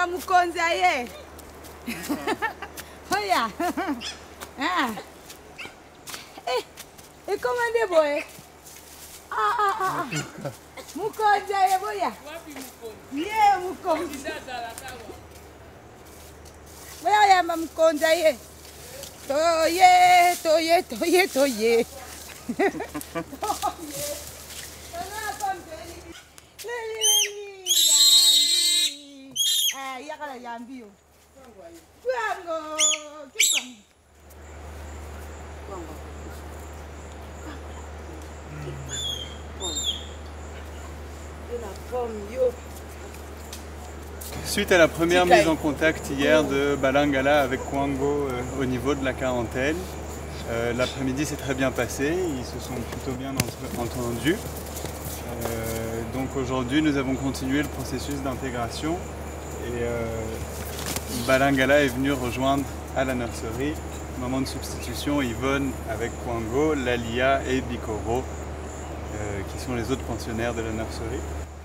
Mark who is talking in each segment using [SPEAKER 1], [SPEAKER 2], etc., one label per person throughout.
[SPEAKER 1] yamba mukonzi aye. Oya. Ah. Et comment des boy? Ah. Mukonzi aye boya. Yeah, mukonzi. Boya yamba mukonzi aye. Toye. Yakala yambio. Kwango, kipang.
[SPEAKER 2] Suite à la première mise en contact hier de Balangala avec Kwango au niveau de la quarantaine, l'après-midi s'est très bien passé, ils se sont plutôt bien entendus. Donc aujourd'hui nous avons continué le processus d'intégration et Balangala est venu rejoindre à la nurserie. Moment de substitution, Yvonne avec Kwango, Lalia et Bikoro qui sont les autres pensionnaires de la nurserie.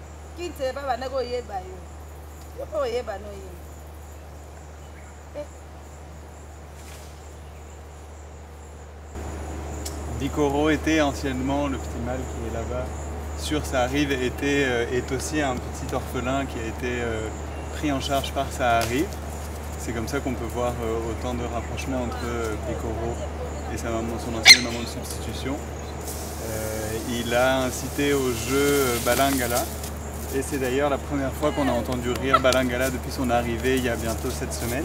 [SPEAKER 2] Bikoro était anciennement le petit mâle qui est là-bas sur Saharive, est aussi un petit orphelin qui a été pris en charge par Saharive. C'est comme ça qu'on peut voir autant de rapprochements entre Bikoro et sa maman, son ancienne maman de substitution. Il a incité au jeu Balangala et c'est d'ailleurs la première fois qu'on a entendu rire Balangala depuis son arrivée il y a bientôt 7 semaines.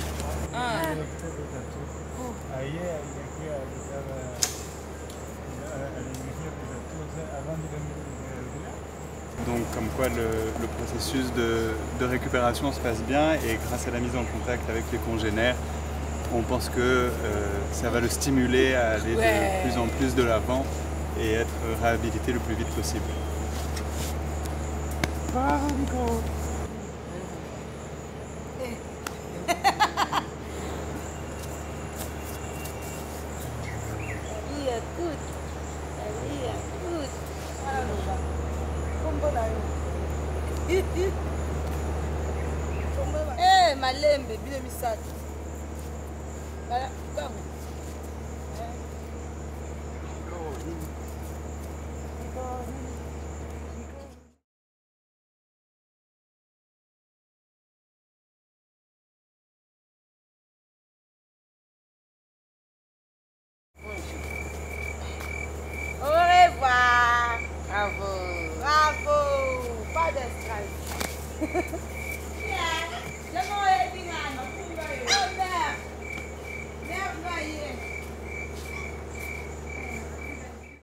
[SPEAKER 2] Donc comme quoi le processus de récupération se passe bien et grâce à la mise en contact avec les congénères, on pense que ça va le stimuler à aller de plus en plus de l'avant et être réhabilité le plus vite possible.
[SPEAKER 1] Malembe bile misato. Au revoir. Bravo. Pas de stress.